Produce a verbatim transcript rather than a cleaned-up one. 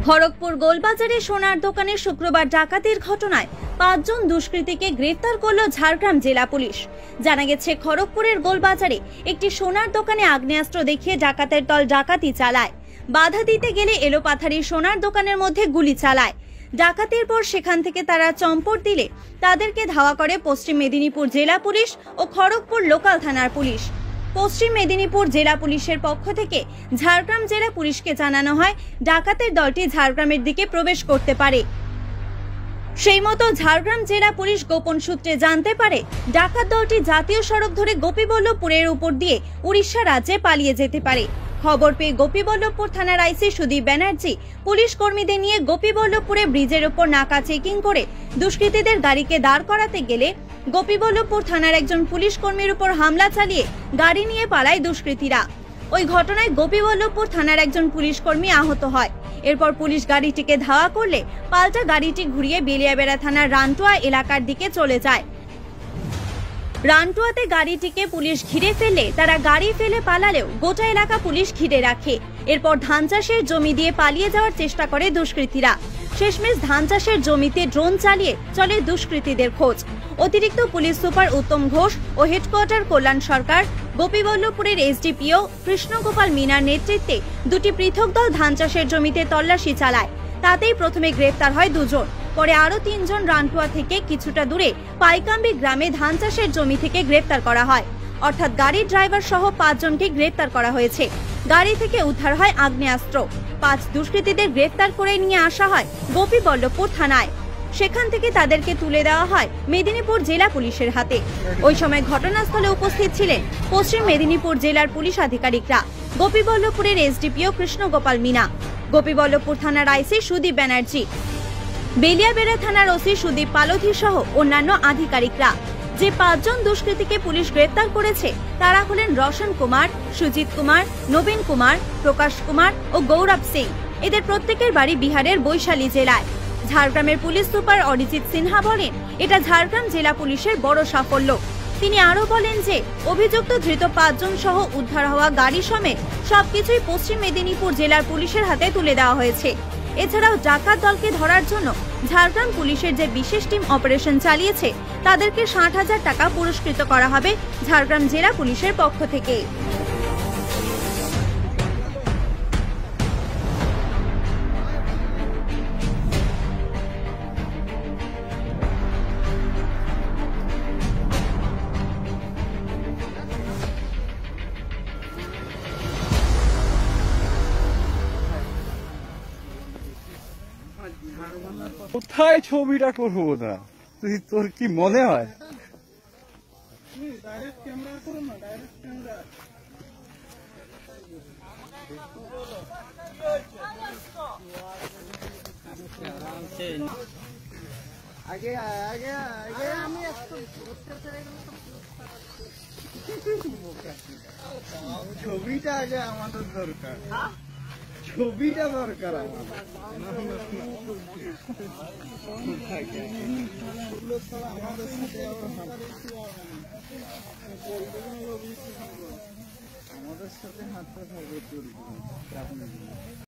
খড়গপুর গোলবাজারে সোনার দোকানে শুক্রবার ডাকাতির ঘটনায় পাঁচজন দুষ্কৃতীকে গ্রেফতার করল ঝাড়গ্রাম জেলা পুলিশ। জানা গেছে, খড়গপুরের গোলবাজারে একটি সোনার দোকানে আগ্নেয়াস্ত্র দেখিয়ে ডাকাতের দল ডাকাতি চালায়। বাধা দিতে গেলে এলোপাথারি সোনার দোকানের মধ্যে গুলি চালায়। ডাকাতির পর সেখান থেকে তারা চম্পট দিলে তাদেরকে ধাওয়া করে পশ্চিম মেদিনীপুর জেলা পুলিশ ও খড়গপুর লোকাল থানার পুলিশ। পশ্চিম মেদিনীপুর জেলা পুলিশের পক্ষ থেকে ঝাড়গ্রাম জেলা পুলিশকে জানানো হয় ডাকাতের দলটি ঝাড়গ্রামের দিকে প্রবেশ করতে পারে। সেই মতো ঝাড়গ্রাম জেলা পুলিশ গোপন সূত্রে জানতে পারে ডাকাত দলটি জাতীয় সড়ক ধরে গোপীবল্লভপুরের উপর দিয়ে উড়িষ্যা রাজ্যে পালিয়ে যেতে পারে। খবর পেয়ে গোপীবল্লভপুর থানার আইসি সুদীপ ব্যানার্জি পুলিশ কর্মীদের নিয়ে গোপীবল্লভপুরে ব্রিজের উপর নাকা চেকিং করে দুষ্কৃতীদের গাড়িকে দাঁড় করাতে গেলে গোপীবল্লভপুর থানার একজন পুলিশ কর্মীর উপর হামলা চালিয়ে গাড়ি নিয়ে পালায় দুষ্কৃতীরা। ওই ঘটনায় গোপীবল্লভপুর থানার একজন পুলিশ কর্মী আহত হয়। এরপর পুলিশ গাড়িটিকে ধাওয়া করলে পাল্টা গাড়িটি ঘুরিয়ে বেলিয়াবেড়া থানার রানটুয়া এলাকার দিকে চলে যায়। রানটুয়াতে গাড়িটিকে পুলিশ ঘিরে ফেললে তারা গাড়ি ফেলে পালালেও গোটা এলাকা পুলিশ ঘিরে রাখে। এরপর ধান চাষের জমি দিয়ে পালিয়ে যাওয়ার চেষ্টা করে দুষ্কৃতীরা। শেষমেশ ধান চাষের জমিতে ড্রোন চালিয়ে চলে দুষ্কৃতীদের খোঁজ। অতিরিক্ত পুলিশ সুপার উত্তম ঘোষ ও হেডকোয়ার্টার কল্যাণ সরকার, গোপীবল্লভপুরের এসডিপিও কৃষ্ণগোপাল মিনার নেতৃত্বে দুটি পৃথক দল ধান চাষের জমিতে তল্লাশি চালায়। তাতেই প্রথমে গ্রেফতার হয় দুজন, পরে আরো তিনজন রানটুয়া থেকে কিছুটা দূরে পাইকাম্বি গ্রামে ধান চাষের জমি থেকে গ্রেফতার করা হয়। অর্থাৎ গাড়ির ড্রাইভার সহ পাঁচজনকে গ্রেফতার করা হয়েছে। গাড়ি থেকে উদ্ধার হয় আগ্নেয়াস্ত্র। পাঁচ দুষ্কৃতীদের গ্রেফতার করে নিয়ে আসা হয় গোপীবল্লভপুর থানায়। সেখান থেকে তাদেরকে তুলে দেওয়া হয় মেদিনীপুর জেলা পুলিশের হাতে। ওই সময় ঘটনাস্থলে উপস্থিত ছিলেন পশ্চিম মেদিনীপুর জেলার পুলিশ আধিকারিকরা, গোপীবল্লভপুরের এসডিপিও কৃষ্ণগোপাল মিনা, গোপীবল্লভপুর থানার আইসি সুদীপ ব্যানার্জি, বেলিয়াবেড়া থানার ওসি সুদীপ পালোধি সহ অন্যান্য আধিকারিকরা। যে পাঁচজন দুষ্কৃতীকে পুলিশ গ্রেফতার করেছে তারা হলেন রোশন কুমার, সুজিত কুমার, নবীন কুমার, প্রকাশ কুমার ও গৌরব সিং। এদের প্রত্যেকের বাড়ি বিহারের বৈশালী জেলায়। ঝাড়গ্রামের পুলিশ সুপার অরিজিৎ সিনহা বলেন, এটা ঝাড়গ্রাম জেলা পুলিশের বড় সাফল্য। তিনি আরো বলেন যে অভিযুক্ত ধৃত পাঁচজন সহ উদ্ধার হওয়া গাড়ি সমেত সবকিছুই পশ্চিম মেদিনীপুর জেলার পুলিশের হাতে তুলে দেওয়া হয়েছে। এছাড়াও ডাকাত দলকে ধরার জন্য ঝাড়গ্রাম পুলিশের যে বিশেষ টিম অপারেশন চালিয়েছে তাদেরকে ষাট হাজার টাকা পুরস্কৃত করা হবে ঝাড়গ্রাম জেলা পুলিশের পক্ষ থেকে। কোথায় ছবিটা করবো না, তুই তোর কি মনে হয়? আগে আগে আগে আমি একটু ছবিটা আগে আমাদের দরকার, ছবিটা দরকার আমাদের। আমাদের সাথে হাতটা থাকবে।